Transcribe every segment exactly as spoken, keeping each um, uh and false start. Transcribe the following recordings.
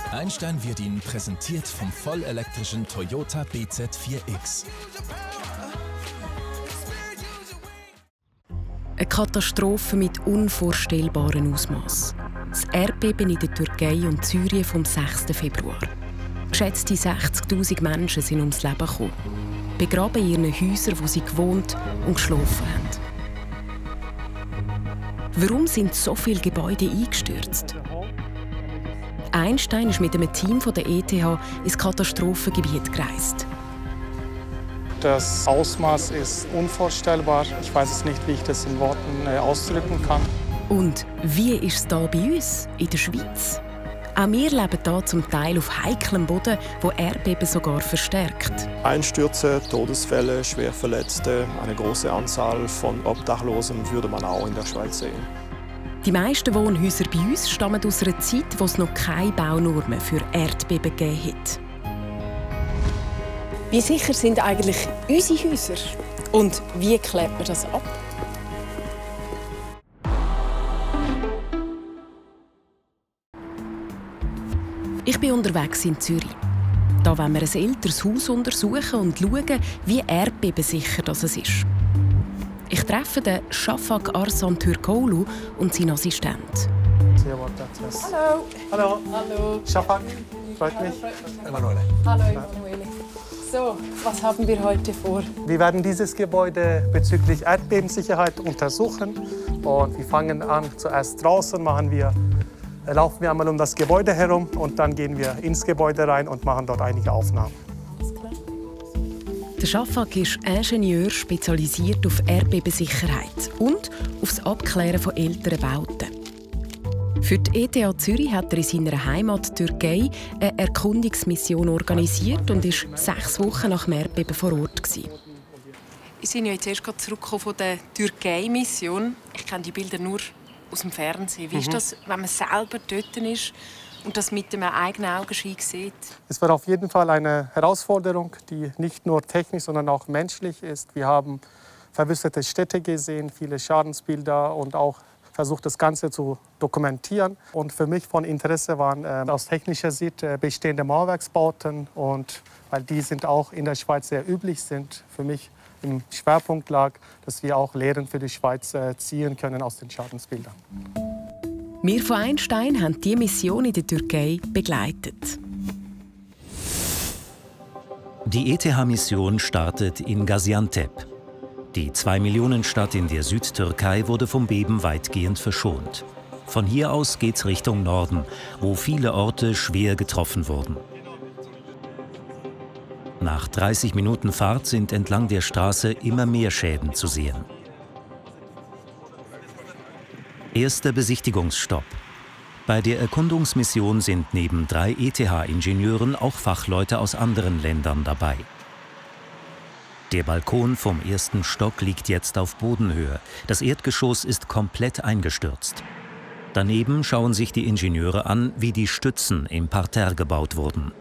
Einstein wird Ihnen präsentiert vom vollelektrischen Toyota B Z vier X. Eine Katastrophe mit unvorstellbarem Ausmaß. Das Erdbeben in der Türkei und Syrien vom sechsten Februar. Geschätzte sechzigtausend Menschen sind ums Leben gekommen. Begraben in ihren Häusern, wo sie gewohnt und geschlafen haben. Warum sind so viele Gebäude eingestürzt? Einstein ist mit einem Team von der E T H ins Katastrophengebiet gereist. Das Ausmaß ist unvorstellbar. Ich weiß es nicht, wie ich das in Worten ausdrücken kann. Und wie ist es hier bei uns, in der Schweiz? Auch wir leben hier zum Teil auf heiklem Boden, wo Erdbeben sogar verstärkt. Einstürze, Todesfälle, Schwerverletzte, eine große Anzahl von Obdachlosen würde man auch in der Schweiz sehen. Die meisten Wohnhäuser bei uns stammen aus einer Zeit, wo es noch keine Baunormen für Erdbeben gegeben hat. Wie sicher sind eigentlich unsere Häuser? Und wie klärt man das ab? Ich bin unterwegs in Zürich. Da wollen wir ein älteres Haus untersuchen und schauen, wie erdbebensicher das ist. Ich treffe den Shafak Arslan Türkoğlu und seinen Assistent. Hallo. Hallo. Hallo. Shafak, freut mich. Emanuele. Hallo, Emanuele. So, was haben wir heute vor? Wir werden dieses Gebäude bezüglich Erdbebensicherheit untersuchen. Und wir fangen an, zuerst draußen machen wir, laufen wir einmal um das Gebäude herum und dann gehen wir ins Gebäude rein und machen dort einige Aufnahmen. Der Shafak ist Ingenieur, spezialisiert auf Erdbebensicherheit und auf das Abklären von älteren Bauten. Für die E T H Zürich hat er in seiner Heimat Türkei eine Erkundungsmission organisiert und war sechs Wochen nach dem Erdbeben vor Ort. Ich bin ja jetzt erst zurückgekommen von der Türkei-Mission. Ich kenne die Bilder nur aus dem Fernsehen. Wie ist das, wenn man selber dort ist und das mit einem eigenen Augenschein sieht? Es war auf jeden Fall eine Herausforderung, die nicht nur technisch, sondern auch menschlich ist. Wir haben verwüstete Städte gesehen, viele Schadensbilder und auch versucht, das Ganze zu dokumentieren. Und für mich von Interesse waren äh, aus technischer Sicht äh, bestehende Mauerwerksbauten. Und weil die sind auch in der Schweiz sehr üblich sind, für mich im Schwerpunkt lag, dass wir auch Lehren für die Schweiz äh, ziehen können aus den Schadensbildern. Wir von Einstein haben diese Mission in der Türkei begleitet. Die E T H-Mission startet in Gaziantep. Die Zwei-Millionen-Stadt in der Südtürkei wurde vom Beben weitgehend verschont. Von hier aus geht's Richtung Norden, wo viele Orte schwer getroffen wurden. Nach dreißig Minuten Fahrt sind entlang der Straße immer mehr Schäden zu sehen. Erster Besichtigungsstopp. Bei der Erkundungsmission sind neben drei E T H-Ingenieuren auch Fachleute aus anderen Ländern dabei. Der Balkon vom ersten Stock liegt jetzt auf Bodenhöhe. Das Erdgeschoss ist komplett eingestürzt. Daneben schauen sich die Ingenieure an, wie die Stützen im Parterre gebaut wurden.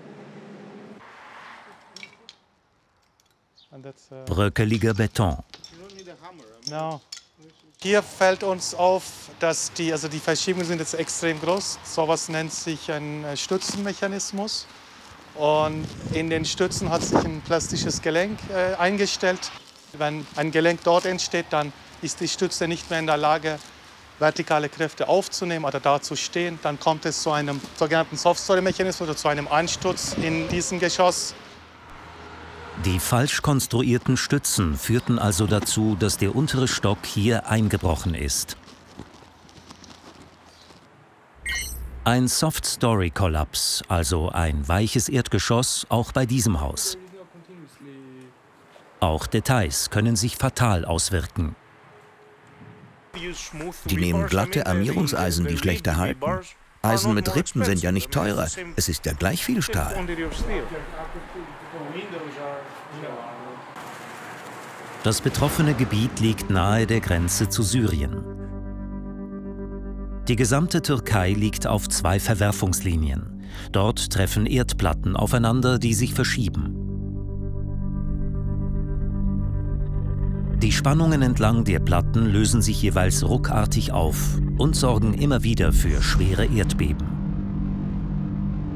Bröckeliger Beton. No. Hier fällt uns auf, dass die, also die Verschiebungen sind jetzt extrem groß. So etwas nennt sich ein Stützenmechanismus. Und in den Stützen hat sich ein plastisches Gelenk äh, eingestellt. Wenn ein Gelenk dort entsteht, dann ist die Stütze nicht mehr in der Lage, vertikale Kräfte aufzunehmen oder da zu stehen. Dann kommt es zu einem sogenannten Soft-Story-Mechanismus oder zu einem Einsturz in diesem Geschoss. Die falsch konstruierten Stützen führten also dazu, dass der untere Stock hier eingebrochen ist. Ein Soft-Story-Kollaps, also ein weiches Erdgeschoss, auch bei diesem Haus. Auch Details können sich fatal auswirken. Die nehmen glatte Armierungseisen, die schlechter halten. Eisen mit Rippen sind ja nicht teurer. Es ist ja gleich viel Stahl. Das betroffene Gebiet liegt nahe der Grenze zu Syrien. Die gesamte Türkei liegt auf zwei Verwerfungslinien. Dort treffen Erdplatten aufeinander, die sich verschieben. Die Spannungen entlang der Platten lösen sich jeweils ruckartig auf und sorgen immer wieder für schwere Erdbeben.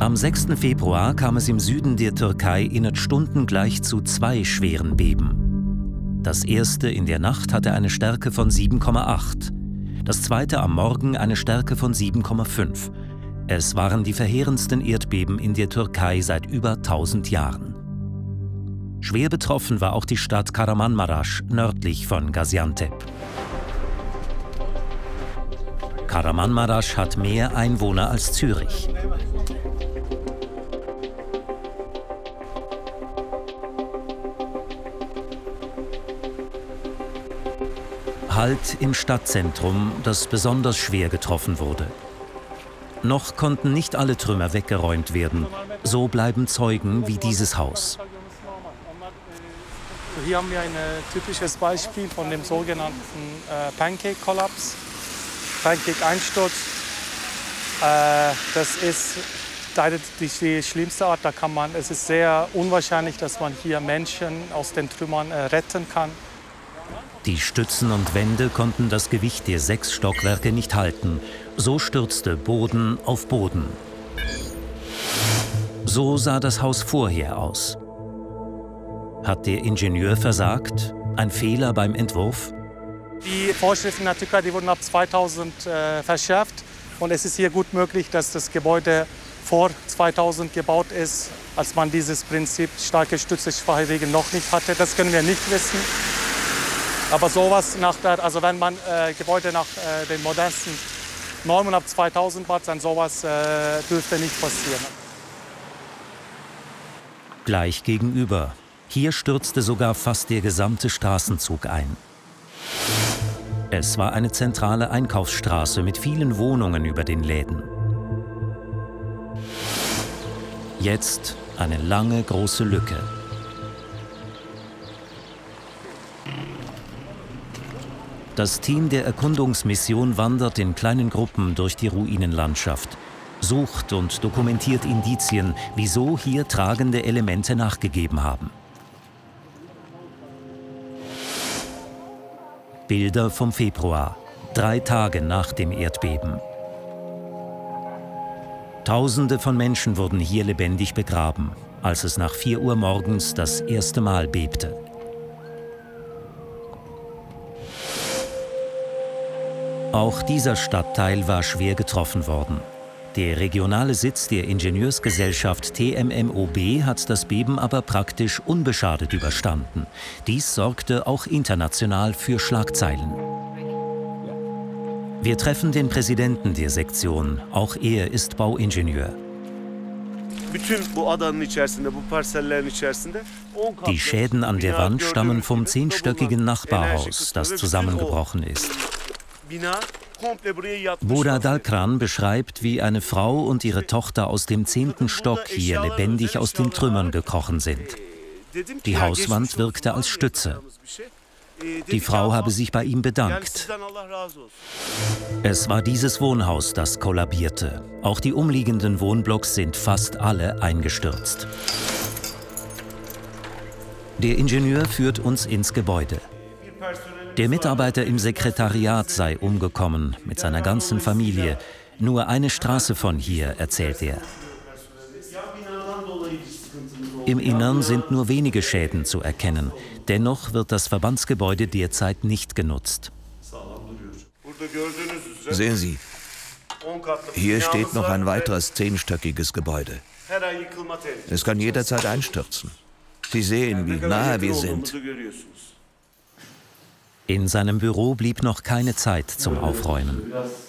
Am sechsten Februar kam es im Süden der Türkei innerhalb Stunden gleich zu zwei schweren Beben. Das erste in der Nacht hatte eine Stärke von sieben Komma acht, das zweite am Morgen eine Stärke von sieben Komma fünf. Es waren die verheerendsten Erdbeben in der Türkei seit über tausend Jahren. Schwer betroffen war auch die Stadt Kahramanmaraş nördlich von Gaziantep. Kahramanmaraş hat mehr Einwohner als Zürich. Halt im Stadtzentrum, das besonders schwer getroffen wurde. Noch konnten nicht alle Trümmer weggeräumt werden. So bleiben Zeugen wie dieses Haus. Hier haben wir ein typisches Beispiel von dem sogenannten äh, Pancake-Kollaps, Pancake-Einsturz. Äh, das ist leider die, die schlimmste Art. Da kann man, es ist sehr unwahrscheinlich, dass man hier Menschen aus den Trümmern äh, retten kann. Die Stützen und Wände konnten das Gewicht der sechs Stockwerke nicht halten. So stürzte Boden auf Boden. So sah das Haus vorher aus. Hat der Ingenieur versagt? Ein Fehler beim Entwurf? Die Vorschriften in der Türkei, die wurden ab zweitausend äh, verschärft. Und es ist hier gut möglich, dass das Gebäude vor zweitausend gebaut ist, als man dieses Prinzip starke Stütze, schwache Wege noch nicht hatte. Das können wir nicht wissen. Aber sowas nach der, also wenn man äh, Gebäude nach äh, den modernsten Normen ab zweitausend baut, dann sowas äh, dürfte nicht passieren. Gleich gegenüber. Hier stürzte sogar fast der gesamte Straßenzug ein. Es war eine zentrale Einkaufsstraße mit vielen Wohnungen über den Läden. Jetzt eine lange, große Lücke. Das Team der Erkundungsmission wandert in kleinen Gruppen durch die Ruinenlandschaft, sucht und dokumentiert Indizien, wieso hier tragende Elemente nachgegeben haben. Bilder vom Februar, drei Tage nach dem Erdbeben. Tausende von Menschen wurden hier lebendig begraben, als es nach vier Uhr morgens das erste Mal bebte. Auch dieser Stadtteil war schwer getroffen worden. Der regionale Sitz der Ingenieursgesellschaft T M M O B hat das Beben aber praktisch unbeschadet überstanden. Dies sorgte auch international für Schlagzeilen. Wir treffen den Präsidenten der Sektion. Auch er ist Bauingenieur. Die Schäden an der Wand stammen vom zehnstöckigen Nachbarhaus, das zusammengebrochen ist. Buğra Dalkran beschreibt, wie eine Frau und ihre Tochter aus dem zehnten Stock hier lebendig aus den Trümmern gekrochen sind. Die Hauswand wirkte als Stütze. Die Frau habe sich bei ihm bedankt. Es war dieses Wohnhaus, das kollabierte. Auch die umliegenden Wohnblocks sind fast alle eingestürzt. Der Ingenieur führt uns ins Gebäude. Der Mitarbeiter im Sekretariat sei umgekommen, mit seiner ganzen Familie. Nur eine Straße von hier, erzählt er. Im Innern sind nur wenige Schäden zu erkennen. Dennoch wird das Verbandsgebäude derzeit nicht genutzt. Sehen Sie, hier steht noch ein weiteres zehnstöckiges Gebäude. Es kann jederzeit einstürzen. Sie sehen, wie nahe wir sind. In seinem Büro blieb noch keine Zeit zum Aufräumen.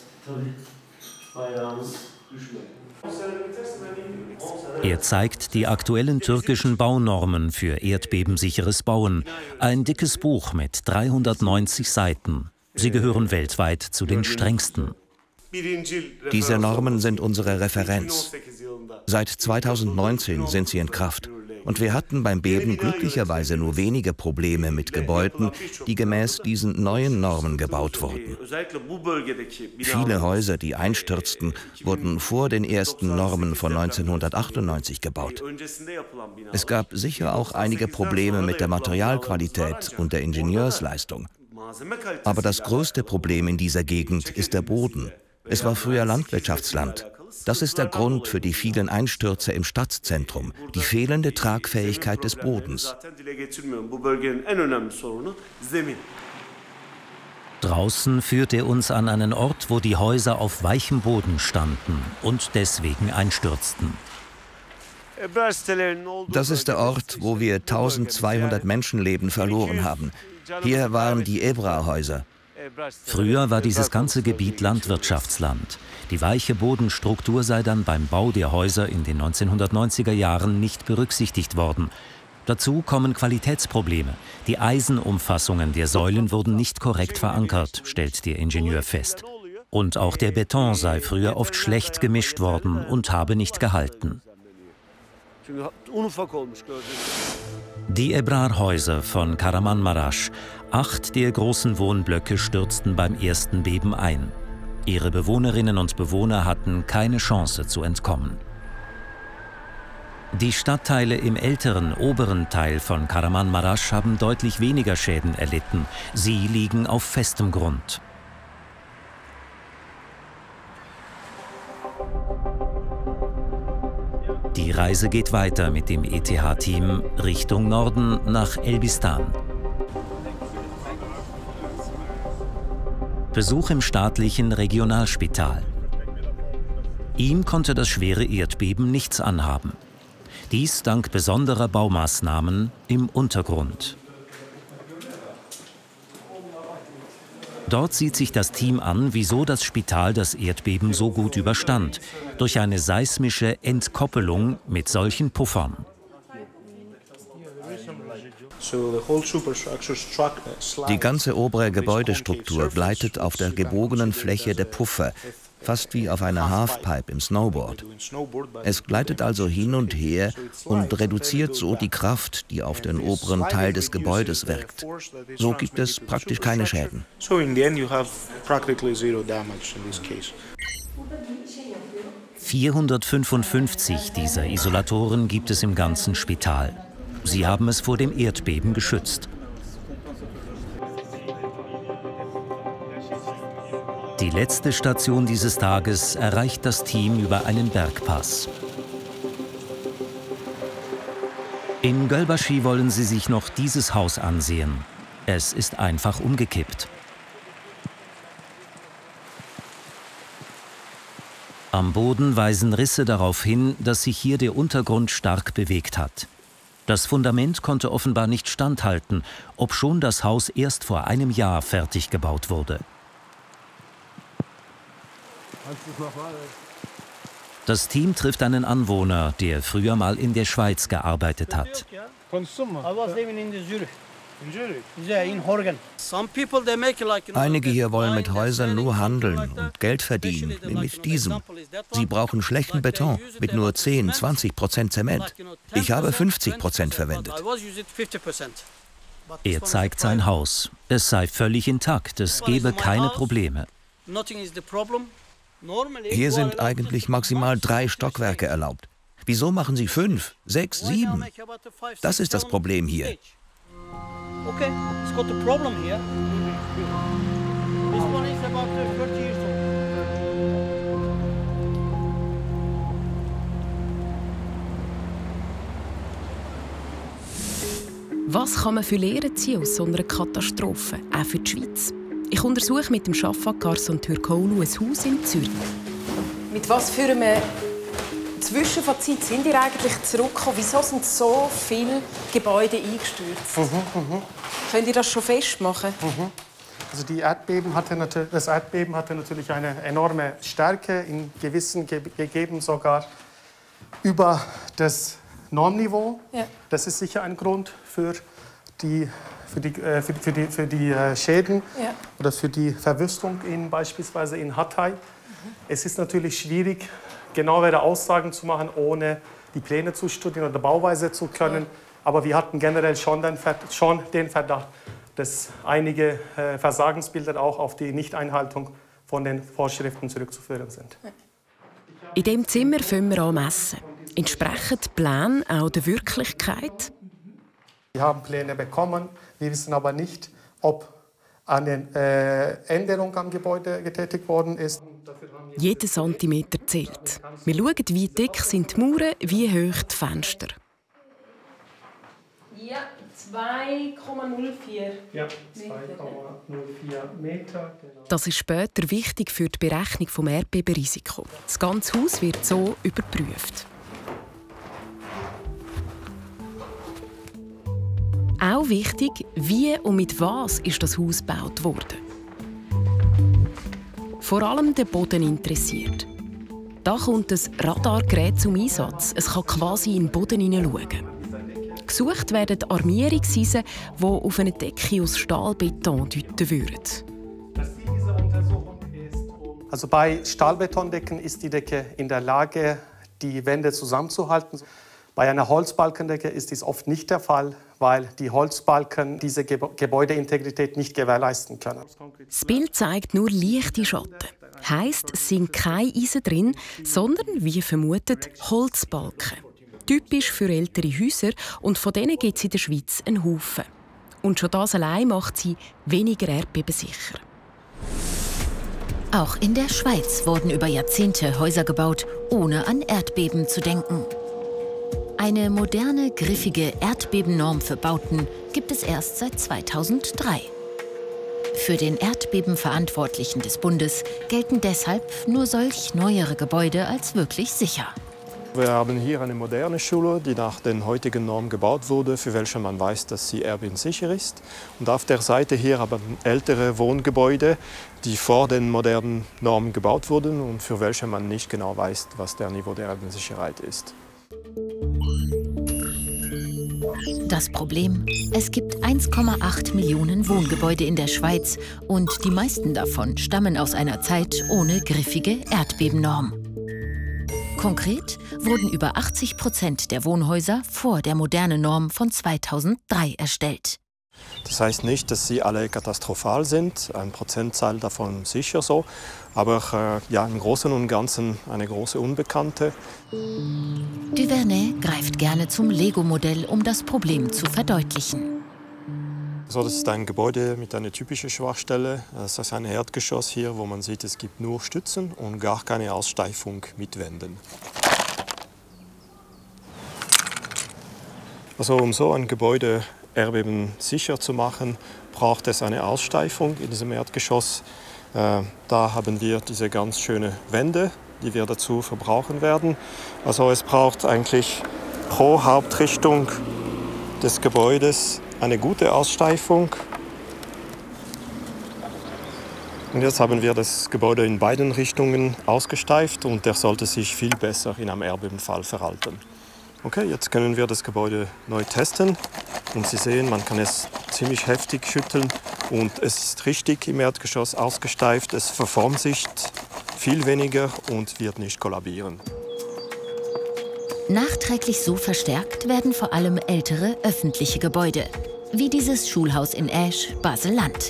Er zeigt die aktuellen türkischen Baunormen für erdbebensicheres Bauen. Ein dickes Buch mit dreihundertneunzig Seiten. Sie gehören weltweit zu den strengsten. Diese Normen sind unsere Referenz. Seit zweitausendneunzehn sind sie in Kraft. Und wir hatten beim Beben glücklicherweise nur wenige Probleme mit Gebäuden, die gemäß diesen neuen Normen gebaut wurden. Viele Häuser, die einstürzten, wurden vor den ersten Normen von neunzehnhundertachtundneunzig gebaut. Es gab sicher auch einige Probleme mit der Materialqualität und der Ingenieursleistung. Aber das größte Problem in dieser Gegend ist der Boden. Es war früher Landwirtschaftsland. Das ist der Grund für die vielen Einstürze im Stadtzentrum, die fehlende Tragfähigkeit des Bodens. Draußen führt er uns an einen Ort, wo die Häuser auf weichem Boden standen und deswegen einstürzten. Das ist der Ort, wo wir eintausendzweihundert Menschenleben verloren haben. Hier waren die Ebra-Häuser. Früher war dieses ganze Gebiet Landwirtschaftsland. Die weiche Bodenstruktur sei dann beim Bau der Häuser in den neunzehnhundertneunziger Jahren nicht berücksichtigt worden. Dazu kommen Qualitätsprobleme. Die Eisenumfassungen der Säulen wurden nicht korrekt verankert, stellt der Ingenieur fest. Und auch der Beton sei früher oft schlecht gemischt worden und habe nicht gehalten. Die Ebrar-Häuser von Kahramanmaraş, acht der großen Wohnblöcke, stürzten beim ersten Beben ein. Ihre Bewohnerinnen und Bewohner hatten keine Chance zu entkommen. Die Stadtteile im älteren, oberen Teil von Kahramanmaraş haben deutlich weniger Schäden erlitten. Sie liegen auf festem Grund. Die Reise geht weiter mit dem E T H-Team Richtung Norden nach Elbistan. Besuch im staatlichen Regionalspital. Ihm konnte das schwere Erdbeben nichts anhaben. Dies dank besonderer Baumaßnahmen im Untergrund. Dort sieht sich das Team an, wieso das Spital das Erdbeben so gut überstand. Durch eine seismische Entkoppelung mit solchen Puffern. Die ganze obere Gebäudestruktur gleitet auf der gebogenen Fläche der Puffer, fast wie auf einer Halfpipe im Snowboard. Es gleitet also hin und her und reduziert so die Kraft, die auf den oberen Teil des Gebäudes wirkt. So gibt es praktisch keine Schäden. vierhundertfünfundfünfzig dieser Isolatoren gibt es im ganzen Spital. Sie haben es vor dem Erdbeben geschützt. Die letzte Station dieses Tages erreicht das Team über einen Bergpass. In Gölbaşı wollen sie sich noch dieses Haus ansehen. Es ist einfach umgekippt. Am Boden weisen Risse darauf hin, dass sich hier der Untergrund stark bewegt hat. Das Fundament konnte offenbar nicht standhalten, obschon das Haus erst vor einem Jahr fertig gebaut wurde. Das Team trifft einen Anwohner, der früher mal in der Schweiz gearbeitet hat. Einige hier wollen mit Häusern nur handeln und Geld verdienen, wie mit diesem. Sie brauchen schlechten Beton mit nur zehn, zwanzig Prozent Zement. Ich habe fünfzig Prozent verwendet. Er zeigt sein Haus. Es sei völlig intakt, es gebe keine Probleme. Hier sind eigentlich maximal drei Stockwerke erlaubt. Wieso machen Sie fünf, sechs, sieben? Das ist das Problem hier. Okay, it's got a problem here. This one is about thirty years old. Was kann man für Lehren ziehen aus so einer Katastrophe, auch für die Schweiz? Ich untersuche mit dem Şafak Arslan Türkoğlu ein Haus in Zürich. Mit was für einem Zwischenfazit sind ihr eigentlich zurückgekommen? Wieso sind so viele Gebäude eingestürzt? Mhm, mhm. Könnt ihr das schon festmachen? Mhm. Also die Erdbeben hatte, das Erdbeben hatte natürlich eine enorme Stärke, in gewissen Ge gegeben sogar über das Normniveau. Ja. Das ist sicher ein Grund für die, für die, äh, für, für die, für die äh, Schäden ja. oder für die Verwüstung in, beispielsweise in Hatay. Mhm. Es ist natürlich schwierig, genauere Aussagen zu machen, ohne die Pläne zu studieren oder Bauweise zu können. Ja. Aber wir hatten generell schon den, schon den Verdacht, dass einige äh, Versagensbilder auch auf die Nichteinhaltung von den Vorschriften zurückzuführen sind. In diesem Zimmer fangen wir an messen. Entsprechen die Pläne auch der Wirklichkeit? Wir haben Pläne bekommen, wir wissen aber nicht, ob eine äh, Änderung am Gebäude getätigt worden ist. Jeder Zentimeter zählt. Wir schauen, wie dick sind die Mauern, wie hoch die Fenster. Ja, zwei Komma null vier. Ja, zwei Komma null vier Meter. Genau. Das ist später wichtig für die Berechnung des Erdbebenrisikos. Das ganze Haus wird so überprüft. Auch wichtig, wie und mit was ist das Haus gebaut worden. Vor allem der Boden interessiert. Da kommt ein Radargerät zum Einsatz. Es kann quasi in den Boden hineinschauen. Gesucht werden Armierungseisen, die auf eine Decke aus Stahlbeton deuten würden. Also bei Stahlbetondecken ist die Decke in der Lage, die Wände zusammenzuhalten. Bei einer Holzbalkendecke ist dies oft nicht der Fall, weil die Holzbalken diese Gebäudeintegrität nicht gewährleisten können. Das Bild zeigt nur leichte Schatten. Heisst, es sind keine Eisen drin, sondern, wie vermutet, Holzbalken. Typisch für ältere Häuser, und von denen gibt es in der Schweiz einen Haufen. Und schon das allein macht sie weniger erdbebensicher. Auch in der Schweiz wurden über Jahrzehnte Häuser gebaut, ohne an Erdbeben zu denken. Eine moderne, griffige Erdbebennorm für Bauten gibt es erst seit zweitausenddrei. Für den Erdbebenverantwortlichen des Bundes gelten deshalb nur solch neuere Gebäude als wirklich sicher. Wir haben hier eine moderne Schule, die nach den heutigen Normen gebaut wurde, für welche man weiß, dass sie erdbebensicher ist. Und auf der Seite hier haben ältere Wohngebäude, die vor den modernen Normen gebaut wurden und für welche man nicht genau weiß, was der Niveau der Erdbebensicherheit ist. Das Problem: Es gibt eins Komma acht Millionen Wohngebäude in der Schweiz und die meisten davon stammen aus einer Zeit ohne griffige Erdbebennorm. Konkret wurden über achtzig Prozent der Wohnhäuser vor der modernen Norm von zweitausenddrei erstellt. Das heißt nicht, dass sie alle katastrophal sind, eine Prozentzahl davon sicher so, aber äh, ja, im Großen und Ganzen eine große Unbekannte. Duvernay greift gerne zum Lego-Modell, um das Problem zu verdeutlichen. So, das ist ein Gebäude mit einer typischen Schwachstelle. Das ist ein Erdgeschoss hier, wo man sieht, es gibt nur Stützen und gar keine Aussteifung mit Wänden. Also, um so ein Gebäude erdbebensicher zu machen, braucht es eine Aussteifung in diesem Erdgeschoss. Äh, da haben wir diese ganz schönen Wände, die wir dazu verbrauchen werden. Also es braucht eigentlich pro Hauptrichtung des Gebäudes eine gute Aussteifung. Und jetzt haben wir das Gebäude in beiden Richtungen ausgesteift und der sollte sich viel besser in einem Erdbebenfall verhalten. Okay, jetzt können wir das Gebäude neu testen und Sie sehen, man kann es ziemlich heftig schütteln und es ist richtig im Erdgeschoss ausgesteift. Es verformt sich viel weniger und wird nicht kollabieren. Nachträglich so verstärkt werden vor allem ältere öffentliche Gebäude, wie dieses Schulhaus in Aesch, Basel-Land.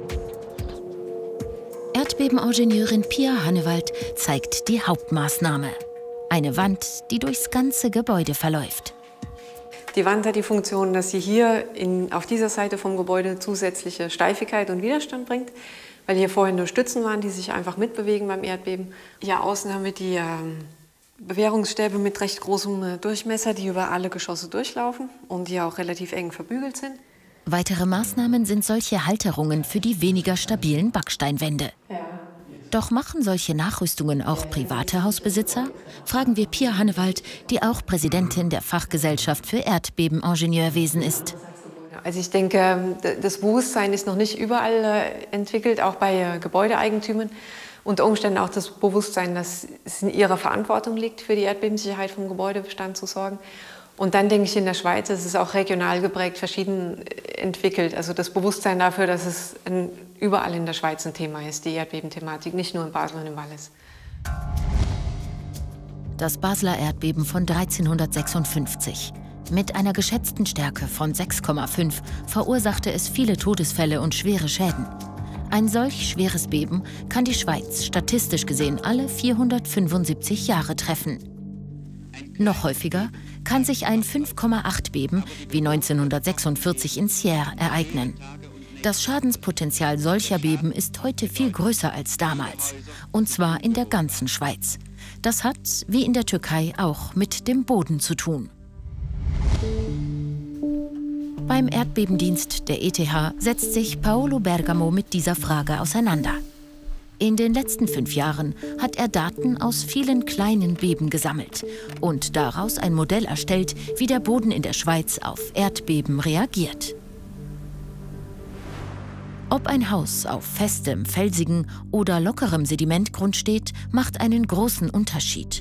Erdbebeningenieurin Pia Hannewald zeigt die Hauptmaßnahme: eine Wand, die durchs ganze Gebäude verläuft. Die Wand hat die Funktion, dass sie hier in, auf dieser Seite vom Gebäude zusätzliche Steifigkeit und Widerstand bringt, weil hier vorhin nur Stützen waren, die sich einfach mitbewegen beim Erdbeben. Hier außen haben wir die ähm, Bewährungsstäbe mit recht großem äh, Durchmesser, die über alle Geschosse durchlaufen und die auch relativ eng verbügelt sind. Weitere Maßnahmen sind solche Halterungen für die weniger stabilen Backsteinwände. Ja. Doch machen solche Nachrüstungen auch private Hausbesitzer? Fragen wir Pia Hannewald, die auch Präsidentin der Fachgesellschaft für Erdbebeningenieurwesen ist. Also ich denke, das Bewusstsein ist noch nicht überall entwickelt, auch bei Gebäudeeigentümern. Unter Umständen auch das Bewusstsein, dass es in ihrer Verantwortung liegt, für die Erdbebensicherheit vom Gebäudebestand zu sorgen. Und dann denke ich, in der Schweiz ist es auch regional geprägt, verschieden entwickelt. Also das Bewusstsein dafür, dass es ein, überall in der Schweiz ein Thema ist, die Erdbebenthematik, nicht nur in Basel und im Wallis. Das Basler Erdbeben von dreizehnhundertsechsundfünfzig. Mit einer geschätzten Stärke von sechs Komma fünf verursachte es viele Todesfälle und schwere Schäden. Ein solch schweres Beben kann die Schweiz statistisch gesehen alle vierhundertfünfundsiebzig Jahre treffen. Noch häufiger kann sich ein fünf Komma acht Beben wie neunzehnhundertsechsundvierzig in Sierre ereignen. Das Schadenspotenzial solcher Beben ist heute viel größer als damals. Und zwar in der ganzen Schweiz. Das hat, wie in der Türkei, auch mit dem Boden zu tun. Beim Erdbebendienst der E T H setzt sich Paolo Bergamo mit dieser Frage auseinander. In den letzten fünf Jahren hat er Daten aus vielen kleinen Beben gesammelt und daraus ein Modell erstellt, wie der Boden in der Schweiz auf Erdbeben reagiert. Ob ein Haus auf festem, felsigen oder lockerem Sedimentgrund steht, macht einen großen Unterschied.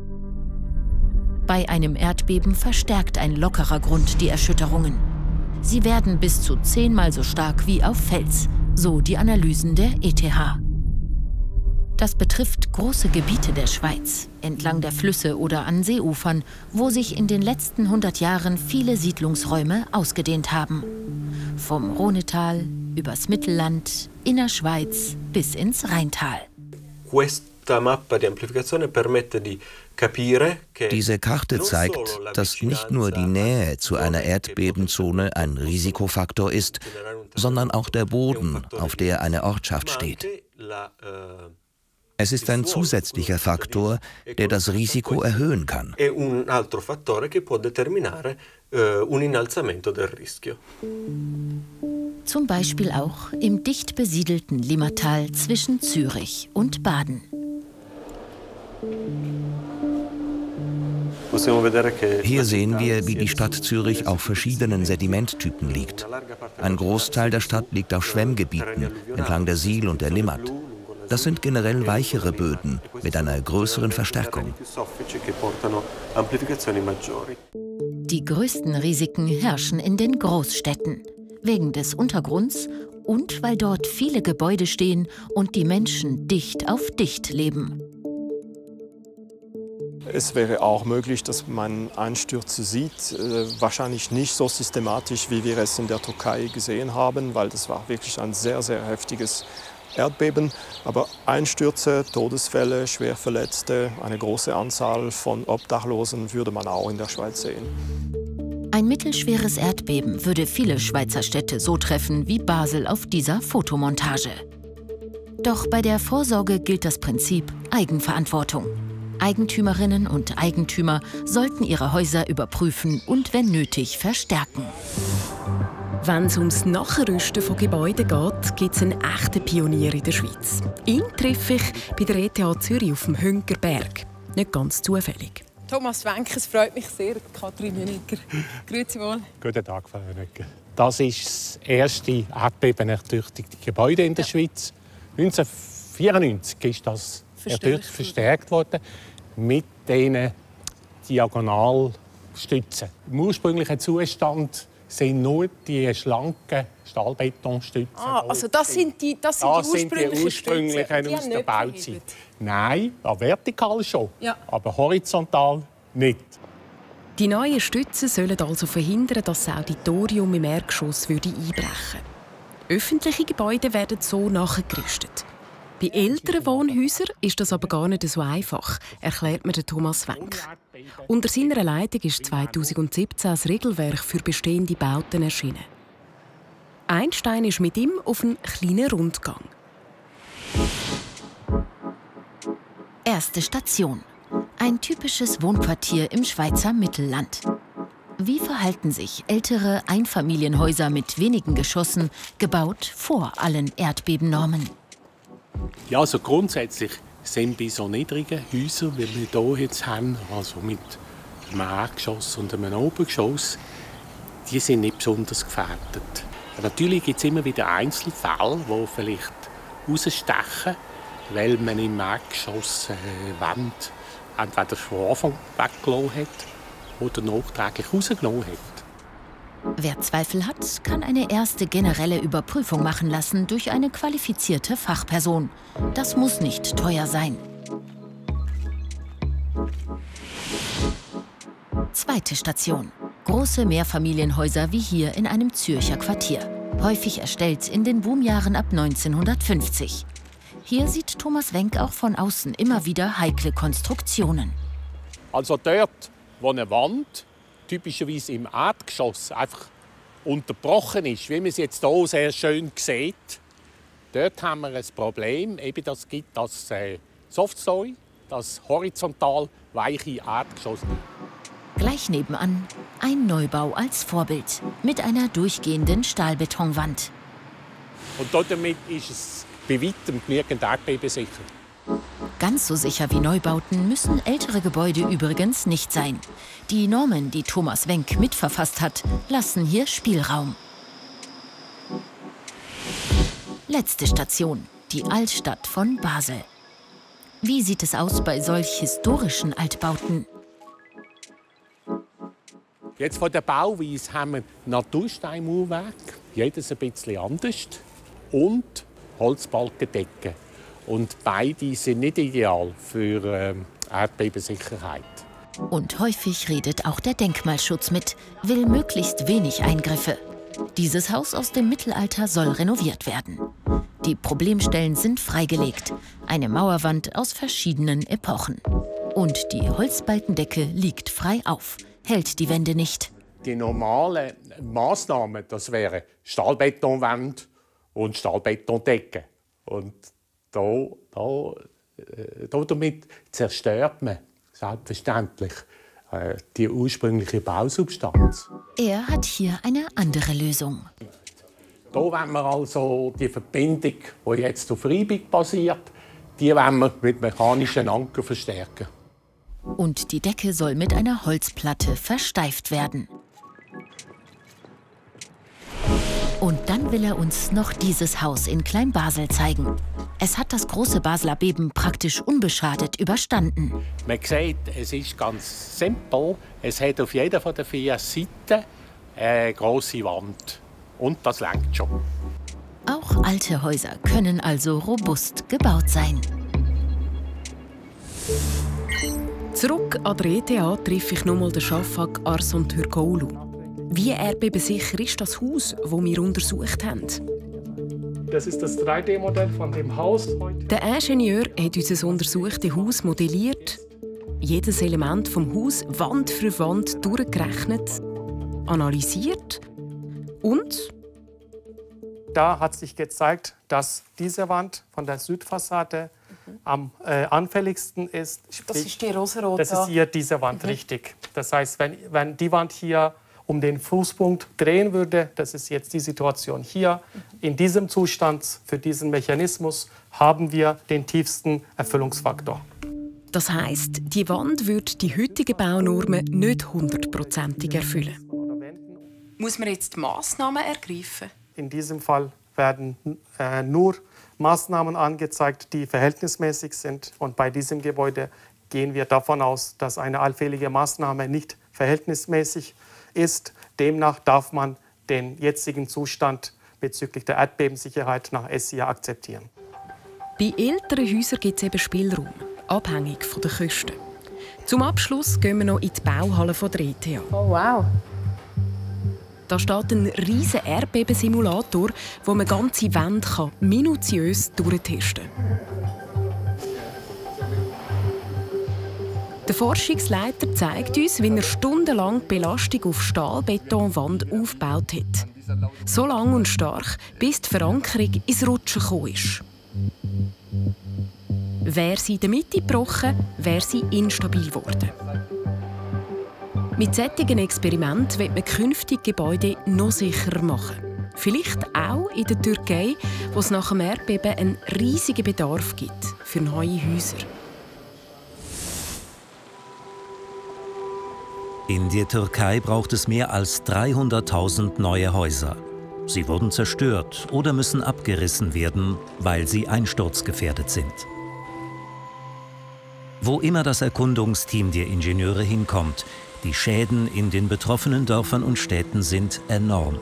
Bei einem Erdbeben verstärkt ein lockerer Grund die Erschütterungen. Sie werden bis zu zehnmal so stark wie auf Fels, so die Analysen der E T H. Das betrifft große Gebiete der Schweiz, entlang der Flüsse oder an Seeufern, wo sich in den letzten hundert Jahren viele Siedlungsräume ausgedehnt haben. Vom Rhonetal übers Mittelland, Innerschweiz bis ins Rheintal. Diese Karte zeigt, dass nicht nur die Nähe zu einer Erdbebenzone ein Risikofaktor ist, sondern auch der Boden, auf der eine Ortschaft steht. Es ist ein zusätzlicher Faktor, der das Risiko erhöhen kann. Zum Beispiel auch im dicht besiedelten Limmatal zwischen Zürich und Baden. Hier sehen wir, wie die Stadt Zürich auf verschiedenen Sedimenttypen liegt. Ein Großteil der Stadt liegt auf Schwemmgebieten entlang der Sihl und der Limmat. Das sind generell weichere Böden mit einer größeren Verstärkung. Die größten Risiken herrschen in den Großstädten, wegen des Untergrunds und weil dort viele Gebäude stehen und die Menschen dicht auf dicht leben. Es wäre auch möglich, dass man Einstürze sieht, äh, wahrscheinlich nicht so systematisch, wie wir es in der Türkei gesehen haben, weil das war wirklich ein sehr, sehr heftiges Erdbeben. Aber Einstürze, Todesfälle, Schwerverletzte, eine große Anzahl von Obdachlosen würde man auch in der Schweiz sehen. Ein mittelschweres Erdbeben würde viele Schweizer Städte so treffen wie Basel auf dieser Fotomontage. Doch bei der Vorsorge gilt das Prinzip Eigenverantwortung. Eigentümerinnen und Eigentümer sollten ihre Häuser überprüfen und wenn nötig verstärken. Wenn es ums Nachrüsten von Gebäuden geht, gibt es einen echten Pionier in der Schweiz. Ihn treffe ich bei der E T H Zürich auf dem Hüngerberg. Nicht ganz zufällig. Thomas Wenck, es freut mich sehr, Kathrin Hüniger. Grüezi wohl. Guten Tag, Frau Hüniger. Das ist das erste erdbebenertüchtigte Gebäude in der ja. Schweiz. neunzehnhundertvierundneunzig ist das verstärkt, verstärkt worden mit diesen Diagonalstützen. Im ursprünglichen Zustand sind nur die schlanken Stahlbetonstützen. Ah, also das sind die, das sind das die ursprünglichen, sind die ursprünglichen Stützen, aus der Bauzeit. Nein, vertikal schon, ja. aber horizontal nicht. Die neuen Stützen sollen also verhindern, dass das Auditorium im Erdgeschoss einbrechen würde. Öffentliche Gebäude werden so nachgerüstet. Bei älteren Wohnhäusern ist das aber gar nicht so einfach, erklärt mir Thomas Wenck. Unter seiner Leitung ist zweitausendsiebzehn das Regelwerk für bestehende Bauten erschienen. Einstein ist mit ihm auf einen kleinen Rundgang. Erste Station. Ein typisches Wohnquartier im Schweizer Mittelland. Wie verhalten sich ältere Einfamilienhäuser mit wenigen Geschossen, gebaut vor allen Erdbebennormen? Ja, also grundsätzlich sind bei so niedrigen Häusern, wie wir hier jetzt haben, also mit einem Erdgeschoss und einem Obergeschoss, die sind nicht besonders gefährdet. Natürlich gibt es immer wieder Einzelfälle, die vielleicht rausstechen, weil man im Erdgeschoss äh, Wände entweder von Anfang weggelassen hat oder nachträglich rausgenommen hat. Wer Zweifel hat, kann eine erste generelle Überprüfung machen lassen durch eine qualifizierte Fachperson. Das muss nicht teuer sein. Zweite Station. Große Mehrfamilienhäuser wie hier in einem Zürcher Quartier. Häufig erstellt in den Boomjahren ab neunzehnhundertfünfzig. Hier sieht Thomas Wenck auch von außen immer wieder heikle Konstruktionen. Also dort, wo eine Wand typischerweise im Erdgeschoss einfach unterbrochen ist, wie man es jetzt hier sehr schön sieht, dort haben wir ein Problem. Eben das gibt das äh, Softstory, das horizontal weiche Erdgeschoss. Gleich nebenan ein Neubau als Vorbild mit einer durchgehenden Stahlbetonwand. Und damit ist es bei weitem genügend erdbebensicher. Ganz so sicher wie Neubauten müssen ältere Gebäude übrigens nicht sein. Die Normen, die Thomas Wenck mitverfasst hat, lassen hier Spielraum. Letzte Station, die Altstadt von Basel. Wie sieht es aus bei solch historischen Altbauten? Jetzt von der Bauweise haben wir Natursteinmauerwerk, jedes ein bisschen anders, und Holzbalkendecken. Und beide sind nicht ideal für äh, Erdbebensicherheit. Und häufig redet auch der Denkmalschutz mit, will möglichst wenig Eingriffe. Dieses Haus aus dem Mittelalter soll renoviert werden. Die Problemstellen sind freigelegt. Eine Mauerwand aus verschiedenen Epochen. Und die Holzbalkendecke liegt frei auf, hält die Wände nicht. Die normalen Massnahmen, das wären Stahlbetonwände und Stahlbetondecken. Und da, da, da, damit zerstört man selbstverständlich äh, die ursprüngliche Bausubstanz. Er hat hier eine andere Lösung. Da wollen wir also die Verbindung, die jetzt auf Reibung basiert, die wollen wir mit mechanischen Anker verstärken. Und die Decke soll mit einer Holzplatte versteift werden. Und dann will er uns noch dieses Haus in Kleinbasel zeigen. Es hat das große Basler Beben praktisch unbeschadet überstanden. Man sieht, es ist ganz simpel. Es hat auf jeder von den vier Seiten eine grosse Wand. Und das reicht schon. Auch alte Häuser können also robust gebaut sein. Zurück an der E T H treffe ich nochmal den Shafak Arson Türkoğlu. Wie erdbebensicher ist das Haus, das wir untersucht haben? Das ist das drei D Modell von dem Haus. Der Ingenieur hat unser untersuchtes Haus modelliert, jedes Element vom Haus Wand für Wand durchgerechnet, analysiert und da hat sich gezeigt, dass diese Wand von der Südfassade mhm. am äh, anfälligsten ist. Sprich, das ist die rosarote. Das ist hier diese Wand, mhm. richtig. Das heißt, wenn, wenn die Wand hier um den Fußpunkt drehen würde, das ist jetzt die Situation hier, mhm. in diesem Zustand für diesen Mechanismus haben wir den tiefsten Erfüllungsfaktor. Das heisst, die Wand würde die heutigen Baunormen nicht hundertprozentig erfüllen. Muss man jetzt Massnahmen ergreifen? In diesem Fall werden äh, nur Maßnahmen angezeigt, die verhältnismäßig sind. Und bei diesem Gebäude gehen wir davon aus, dass eine allfällige Maßnahme nicht verhältnismäßig ist. Demnach darf man den jetzigen Zustand bezüglich der Erdbebensicherheit nach S I A akzeptieren. Bei älteren Häusern gibt es eben Spielraum, abhängig von den Kosten. Zum Abschluss gehen wir noch in die Bauhalle der E T H. Oh wow! Da steht ein riesiger Erdbebensimulator, wo man ganze Wände kann, minutiös durchtesten kann. Der Forschungsleiter zeigt uns, wie er stundenlang die Belastung auf Stahlbetonwand aufgebaut hat. So lang und stark, bis die Verankerung ins Rutschen gekommen ist. Wäre sie in der Mitte gebrochen, wäre sie instabil geworden. Mit solchen Experimenten will man künftige Gebäude noch sicherer machen. Vielleicht auch in der Türkei, wo es nach dem Erdbeben einen riesigen Bedarf gibt für neue Häuser. In der Türkei braucht es mehr als dreihunderttausend neue Häuser. Sie wurden zerstört oder müssen abgerissen werden, weil sie einsturzgefährdet sind. Wo immer das Erkundungsteam der Ingenieure hinkommt, die Schäden in den betroffenen Dörfern und Städten sind enorm.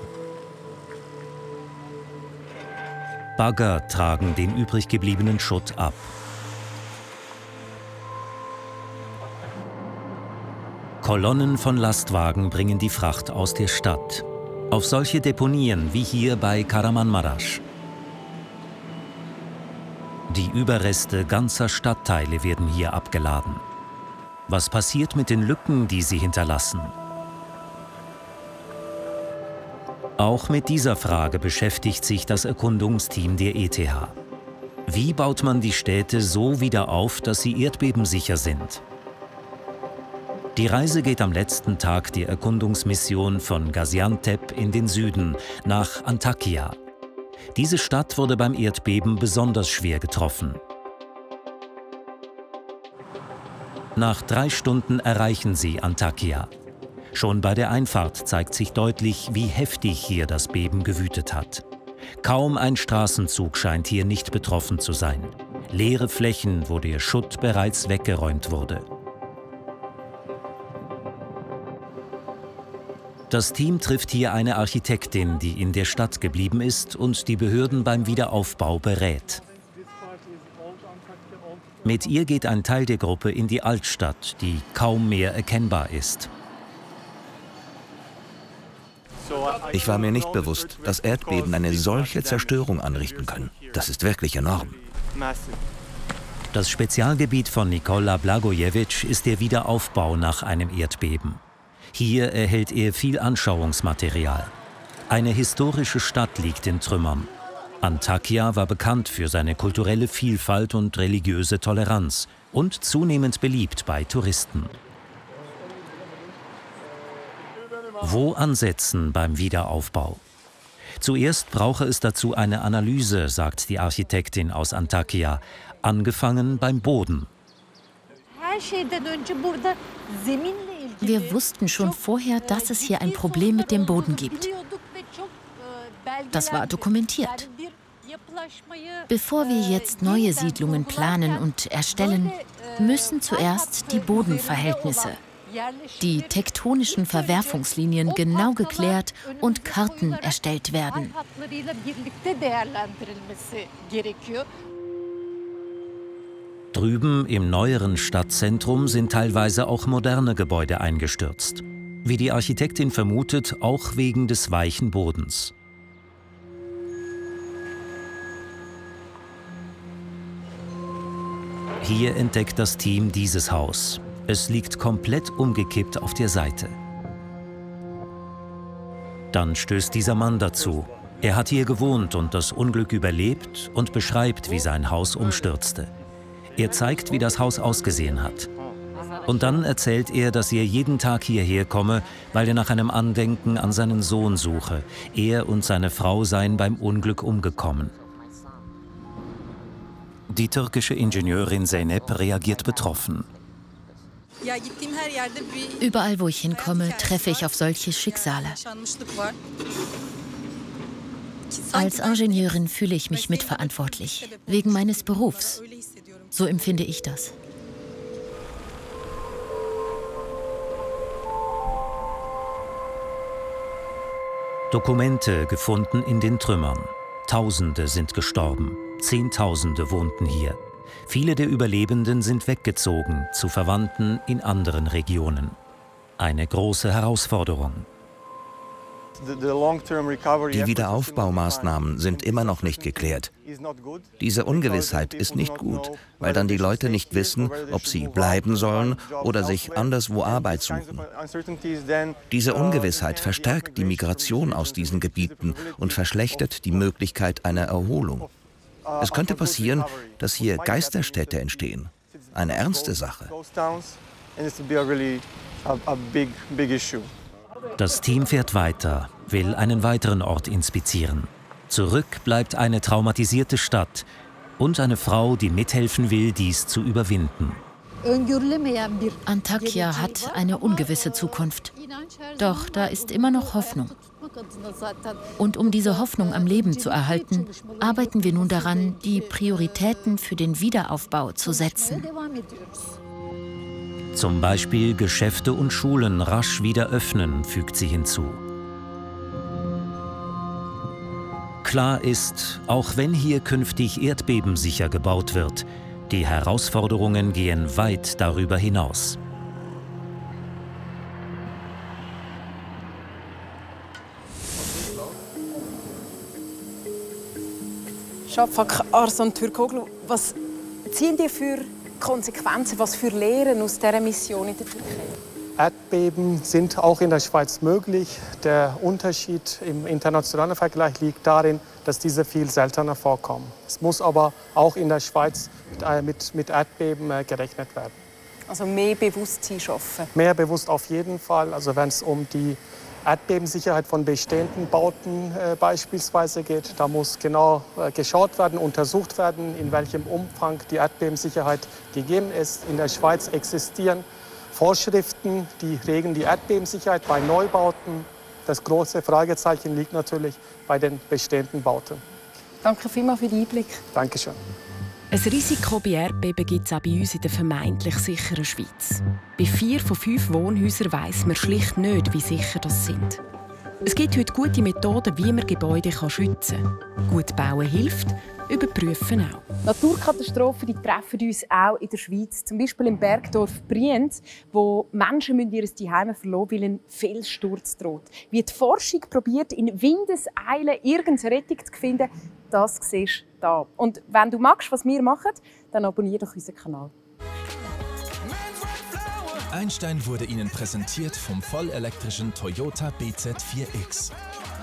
Bagger tragen den übrig gebliebenen Schutt ab. Kolonnen von Lastwagen bringen die Fracht aus der Stadt. Auf solche Deponien wie hier bei Kahramanmaraş. Die Überreste ganzer Stadtteile werden hier abgeladen. Was passiert mit den Lücken, die sie hinterlassen? Auch mit dieser Frage beschäftigt sich das Erkundungsteam der E T H. Wie baut man die Städte so wieder auf, dass sie erdbebensicher sind? Die Reise geht am letzten Tag der Erkundungsmission von Gaziantep in den Süden, nach Antakya. Diese Stadt wurde beim Erdbeben besonders schwer getroffen. Nach drei Stunden erreichen sie Antakya. Schon bei der Einfahrt zeigt sich deutlich, wie heftig hier das Beben gewütet hat. Kaum ein Straßenzug scheint hier nicht betroffen zu sein. Leere Flächen, wo der Schutt bereits weggeräumt wurde. Das Team trifft hier eine Architektin, die in der Stadt geblieben ist und die Behörden beim Wiederaufbau berät. Mit ihr geht ein Teil der Gruppe in die Altstadt, die kaum mehr erkennbar ist. Ich war mir nicht bewusst, dass Erdbeben eine solche Zerstörung anrichten können. Das ist wirklich enorm. Das Spezialgebiet von Nikola Blagojevic ist der Wiederaufbau nach einem Erdbeben. Hier erhält er viel Anschauungsmaterial. Eine historische Stadt liegt in Trümmern. Antakya war bekannt für seine kulturelle Vielfalt und religiöse Toleranz und zunehmend beliebt bei Touristen. Wo ansetzen beim Wiederaufbau? Zuerst brauche es dazu eine Analyse, sagt die Architektin aus Antakya, angefangen beim Boden. Wir wussten schon vorher, dass es hier ein Problem mit dem Boden gibt. Das war dokumentiert. Bevor wir jetzt neue Siedlungen planen und erstellen, müssen zuerst die Bodenverhältnisse, die tektonischen Verwerfungslinien genau geklärt und Karten erstellt werden. Drüben im neueren Stadtzentrum sind teilweise auch moderne Gebäude eingestürzt. Wie die Architektin vermutet, auch wegen des weichen Bodens. Hier entdeckt das Team dieses Haus. Es liegt komplett umgekippt auf der Seite. Dann stößt dieser Mann dazu. Er hat hier gewohnt und das Unglück überlebt und beschreibt, wie sein Haus umstürzte. Er zeigt, wie das Haus ausgesehen hat. Und dann erzählt er, dass er jeden Tag hierher komme, weil er nach einem Andenken an seinen Sohn suche. Er und seine Frau seien beim Unglück umgekommen. Die türkische Ingenieurin Zeynep reagiert betroffen. Überall, wo ich hinkomme, treffe ich auf solche Schicksale. Als Ingenieurin fühle ich mich mitverantwortlich, wegen meines Berufs. So empfinde ich das. Dokumente gefunden in den Trümmern. Tausende sind gestorben. Zehntausende wohnten hier. Viele der Überlebenden sind weggezogen zu Verwandten in anderen Regionen. Eine große Herausforderung. Die Wiederaufbaumaßnahmen sind immer noch nicht geklärt. Diese Ungewissheit ist nicht gut, weil dann die Leute nicht wissen, ob sie bleiben sollen oder sich anderswo Arbeit suchen. Diese Ungewissheit verstärkt die Migration aus diesen Gebieten und verschlechtert die Möglichkeit einer Erholung. Es könnte passieren, dass hier Geisterstädte entstehen. Eine ernste Sache. Das Team fährt weiter, will einen weiteren Ort inspizieren. Zurück bleibt eine traumatisierte Stadt und eine Frau, die mithelfen will, dies zu überwinden. Antakya hat eine ungewisse Zukunft. Doch da ist immer noch Hoffnung. Und um diese Hoffnung am Leben zu erhalten, arbeiten wir nun daran, die Prioritäten für den Wiederaufbau zu setzen. Zum Beispiel Geschäfte und Schulen rasch wieder öffnen, fügt sie hinzu. Klar ist, auch wenn hier künftig erdbebensicher gebaut wird, die Herausforderungen gehen weit darüber hinaus. Şafak Arslan Türkoglu, was ziehen die für Konsequenzen, was für Lehren aus dieser Mission in der Türkei? Erdbeben sind auch in der Schweiz möglich. Der Unterschied im internationalen Vergleich liegt darin, dass diese viel seltener vorkommen. Es muss aber auch in der Schweiz mit, mit Erdbeben gerechnet werden. Also mehr Bewusstsein schaffen? Mehr bewusst auf jeden Fall. Also wenn es um die Erdbebensicherheit von bestehenden Bauten äh, beispielsweise geht, da muss genau äh, geschaut werden, untersucht werden, in welchem Umfang die Erdbebensicherheit gegeben ist. In der Schweiz existieren Vorschriften, die regeln die Erdbebensicherheit bei Neubauten. Das große Fragezeichen liegt natürlich bei den bestehenden Bauten. Danke vielmals für den Einblick. Dankeschön. Ein Risiko bei Erdbeben gibt es auch bei uns in der vermeintlich sicheren Schweiz. Bei vier von fünf Wohnhäusern weiss man schlicht nicht, wie sicher das sind. Es gibt heute gute Methoden, wie man Gebäude schützen kann. Gut bauen hilft, überprüfen auch. Naturkatastrophen die treffen uns auch in der Schweiz. Zum Beispiel im Bergdorf Brienz, wo Menschen ihr Zuhause verlassen, weil ein Felssturz droht. Wie die Forschung probiert, in Windeseile irgendeine Rettung zu finden, das siehst du hier. Und wenn du magst, was wir machen, dann abonniere doch unseren Kanal. Einstein wurde Ihnen präsentiert vom vollelektrischen Toyota B Z vier X.